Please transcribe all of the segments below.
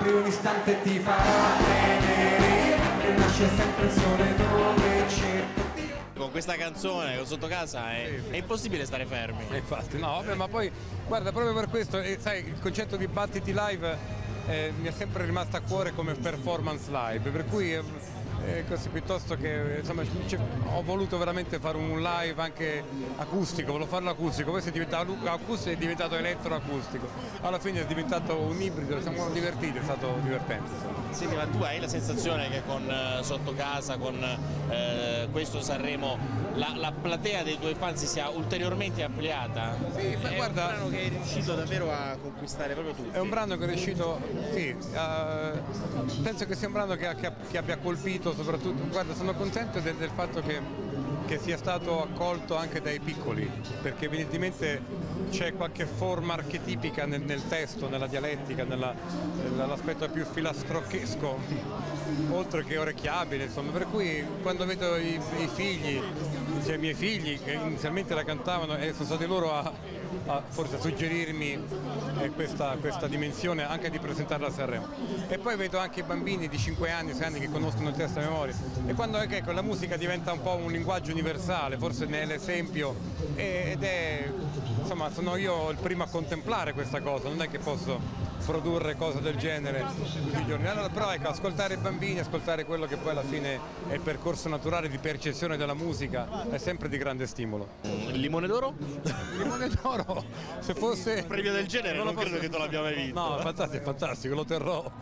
apri un istante e ti farà tenere, e nasce sempre il sole dove cerco. Con questa canzone, con Sotto Casa, è impossibile stare fermi. Infatti, no, vabbè, ma poi, guarda, proprio per questo, sai, il concetto di Battiti Live mi è sempre rimasto a cuore come performance live, per cui così, piuttosto che, insomma, ho voluto veramente fare un live anche acustico, volevo farlo acustico, poi è diventato acustico e è diventato elettroacustico, alla fine è diventato un ibrido, siamo divertiti, è stato divertente. Senti, ma tu hai la sensazione che con Sotto Casa, con questo Sanremo, la platea dei tuoi fan si sia ulteriormente ampliata? Sì, ma guarda, un brano che è riuscito davvero a conquistare proprio tutti. È un brano che è riuscito, sì, penso che sia un brano che abbia colpito soprattutto, guarda, sono contento del fatto che sia stato accolto anche dai piccoli, perché evidentemente c'è qualche forma archetipica nel testo, nella dialettica, nell'aspetto più filastrocchesco, oltre che orecchiabile, insomma, per cui quando vedo i figli, cioè i miei figli che inizialmente la cantavano e sono stati loro a forse suggerirmi questa dimensione anche di presentarla a Sanremo, e poi vedo anche i bambini di 5 anni, 6 anni che conoscono il testo a memoria, e quando ecco, la musica diventa un po' un linguaggio universale, forse ne è l'esempio, ed è, insomma, sono io il primo a contemplare questa cosa, non è che posso produrre cose del genere tutti i giorni. Allora, però ecco, ascoltare i bambini, ascoltare quello che poi alla fine è il percorso naturale di percezione della musica è sempre di grande stimolo. Il Limone d'Oro? Il Limone d'Oro, se fosse Un premio del genere non credo che tu l'abbia mai vinto. No, è fantastico, lo terrò.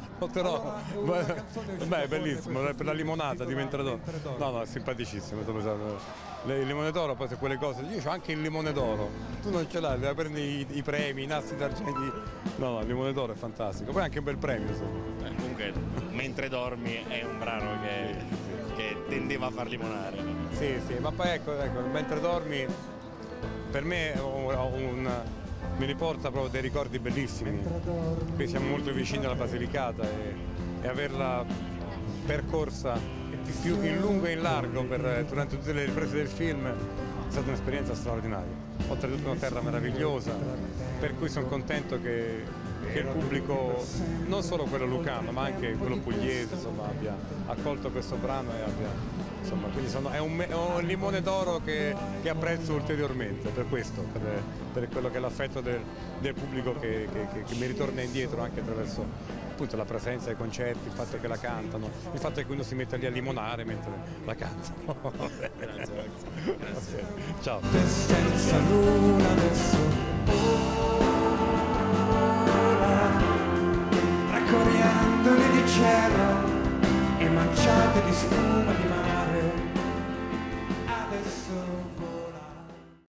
Beh, è bellissimo, per la limonata di Mentradoro. No, è simpaticissimo. Il Limone d'Oro, poi se quelle cose, io ho anche il Limone d'Oro, tu non ce l'hai, devi prendere i premi, i nastri d'argenti. No, il Limone d'Oro è fantastico, poi anche un bel premio. Comunque, Mentre dormi è un brano che tendeva a far limonare. Sì, ma poi ecco, Mentre dormi per me mi riporta proprio dei ricordi bellissimi. Qui siamo molto vicini alla Basilicata e averla percorsa più in lungo e in largo durante tutte le riprese del film è stata un'esperienza straordinaria. Oltretutto una terra meravigliosa, per cui sono contento che il pubblico, non solo quello lucano ma anche quello pugliese, insomma, abbia accolto questo brano e abbia, insomma, quindi è un limone d'oro che apprezzo ulteriormente per questo, per quello che è l'affetto del pubblico che mi ritorna indietro anche attraverso appunto la presenza ai concerti, il fatto che la cantano, il fatto che uno si mette lì a limonare mentre la cantano. Grazie. Ciao. Senza luna adesso tra coriandoli di cielo e manciate di spuma di mare, adesso